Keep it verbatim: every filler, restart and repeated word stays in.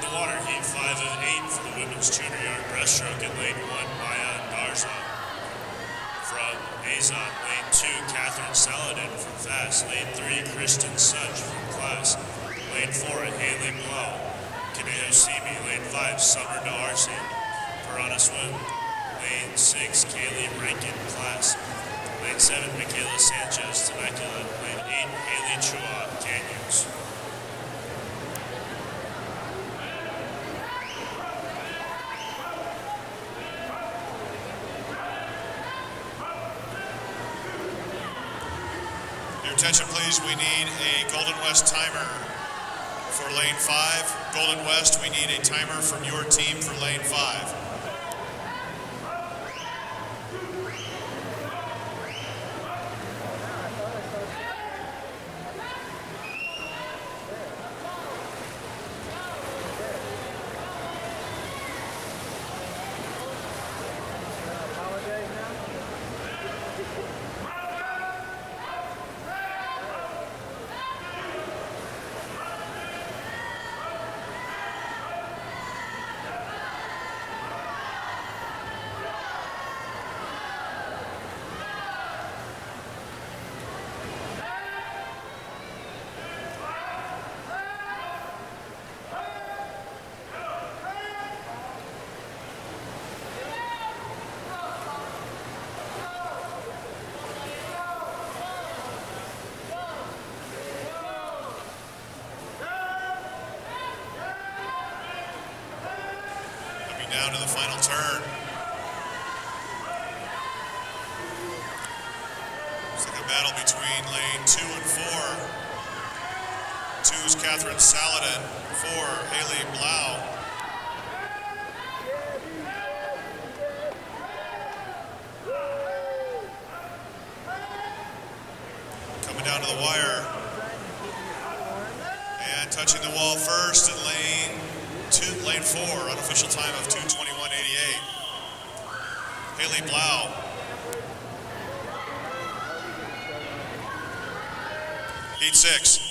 the water, heat five of eight for the women's two hundred yard breaststroke in lane one, Maya Garza. From Azon, lane two, Catherine Saladin from fast. Lane three, Kristen Such from class. Lane four, Haley Blau. Kaneo Simi. Lane five, Summer D'Arcy. Piranha Swim. Lane six, Kaylee Rankin class. Lane seven, Michaela Sanchez, Temecula. Lane eight, Haley Chua, Canyons. Your attention please, we need a Golden West timer for lane five. Golden West, we need a timer from your team for lane five. Down to the final turn. It's like a battle between lane two and four. Two is Catherine Saladin, four, Haley Blau. Coming down to the wire. And touching the wall first in lane Two, lane four, unofficial time of two twenty-one eighty-eight. Haley Blau. Heat six.